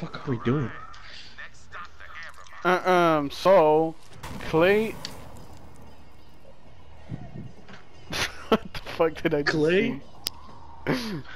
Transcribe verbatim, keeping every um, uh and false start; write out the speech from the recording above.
fuck are we doing? Uh, um, so, Clay... what the fuck did I just Clay? see?